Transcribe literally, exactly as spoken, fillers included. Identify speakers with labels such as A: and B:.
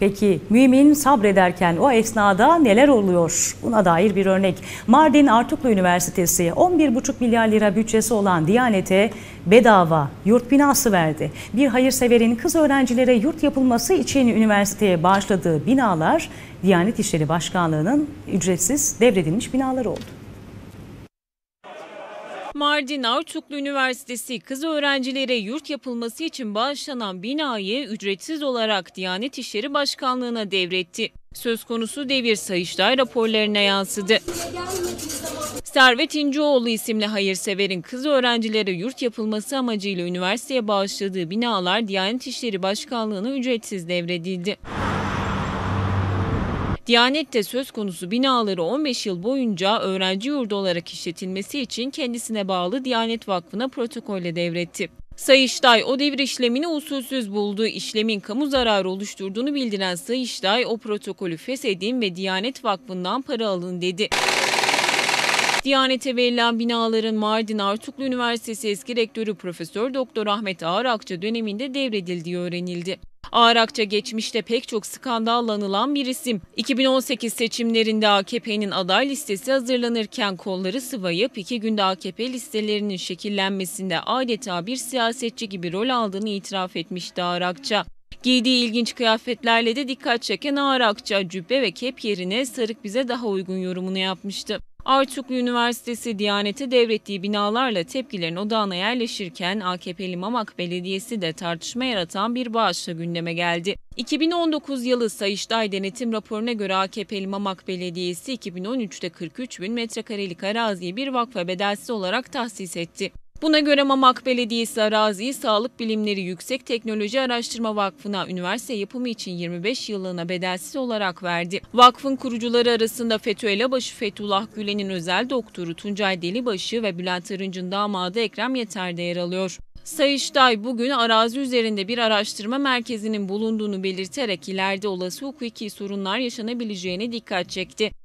A: Peki mümin sabrederken o esnada neler oluyor? Buna dair bir örnek. Mardin Artuklu Üniversitesi on bir buçuk milyar lira bütçesi olan Diyanet'e bedava yurt binası verdi. Bir hayırseverin kız öğrencilere yurt yapılması için üniversiteye bağışladığı binalar Diyanet İşleri Başkanlığı'nın ücretsiz devredilmiş binaları oldu.
B: Mardin Artuklu Üniversitesi kız öğrencilere yurt yapılması için bağışlanan binayı ücretsiz olarak Diyanet İşleri Başkanlığı'na devretti. Söz konusu devir Sayıştay raporlarına yansıdı. Servet İncioğlu isimli hayırseverin kız öğrencilere yurt yapılması amacıyla üniversiteye bağışladığı binalar Diyanet İşleri Başkanlığı'na ücretsiz devredildi. Diyanet'te söz konusu binaları on beş yıl boyunca öğrenci yurdu olarak işletilmesi için kendisine bağlı Diyanet Vakfı'na protokolle devretti. Sayıştay o devir işlemini usulsüz buldu. İşlemin kamu zararı oluşturduğunu bildiren Sayıştay o protokolü feshedin ve Diyanet Vakfı'ndan para alın dedi. Diyanet'e verilen binaların Mardin Artuklu Üniversitesi eski rektörü Profesör Doktor Ahmet Ağarakça döneminde devredildiği öğrenildi. Ağarakça geçmişte pek çok skandallanılan bir isim. iki bin on sekiz seçimlerinde A K P'nin aday listesi hazırlanırken kolları sıvayıp iki günde A K P listelerinin şekillenmesinde adeta bir siyasetçi gibi rol aldığını itiraf etmişti Ağarakça. Giydiği ilginç kıyafetlerle de dikkat çeken Ağarakça cübbe ve kep yerine sarık bize daha uygun yorumunu yapmıştı. Artuklu Üniversitesi Diyanet'e devrettiği binalarla tepkilerin odağına yerleşirken A K P'li Mamak Belediyesi de tartışma yaratan bir bağışla gündeme geldi. iki bin on dokuz yılı Sayıştay denetim raporuna göre A K P'li Mamak Belediyesi iki bin on üçte kırk üç bin metrekarelik araziyi bir vakfa bedelsiz olarak tahsis etti. Buna göre Mamak Belediyesi araziyi Sağlık Bilimleri Yüksek Teknoloji Araştırma Vakfı'na üniversite yapımı için yirmi beş yıllığına bedelsiz olarak verdi. Vakfın kurucuları arasında FETÖ elebaşı Fethullah Gülen'in özel doktoru Tuncay Delibaşı ve Bülent Arınç'ın damadı Ekrem Yeter de yer alıyor. Sayıştay bugün arazi üzerinde bir araştırma merkezinin bulunduğunu belirterek ileride olası hukuki sorunlar yaşanabileceğine dikkat çekti.